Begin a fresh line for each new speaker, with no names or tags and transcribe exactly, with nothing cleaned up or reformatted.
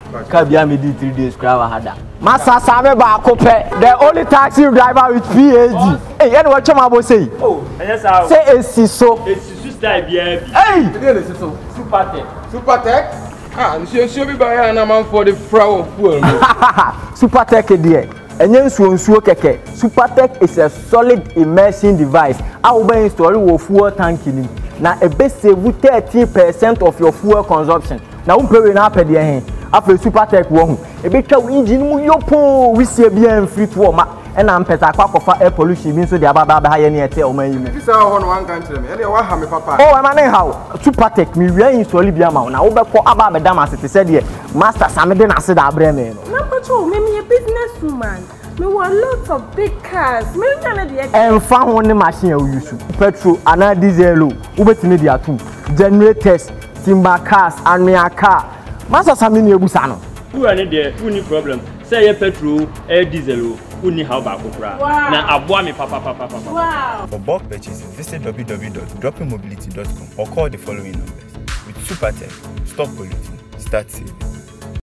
Kabia me did three days crowd hada. Massa Same ba kope, the only taxi driver with P H D. Hey, you know what Chama say?
Oh, yes, I
say it's so.
It's style bien.
Hey,
Supertech.
Supertech? Ah, you should be by an amount for the flower fuel.
Supertech there. And then so so keke. Supertech is a solid immersion device. I will be installing your fuel tank in it. Now a best save thirty percent of your fuel consumption. Now we pay na pay there. After Supertech wo hu. E be twa engine mu yopo we see bien free to ma. And I'm peta kwa air pollution means so the ababa ha ye na ete o man yi.
This is how one can tell me. And wa ha me papa.
Oh, am I how? Supertech me we install bia ma. Na wo be ko aba be dam asete said here. Master Same de na se da abre me no.
Na pacho, me me a businesswoman. Me want lots of big cars. Me nyana de
and found one machine you use petrol and diesel. Ubetimi dia two generators, timber cars, and me a car. Master Same ni ebusa no.
Who are there? Who need problem? Say your petrol, air diesel. Who need how back okra? Na aboa me papa papa papa.
Wow.
For bulk purchases, visit w w w dot dropping mobility dot com or call the following numbers. With Supertech, stop polluting, start saving.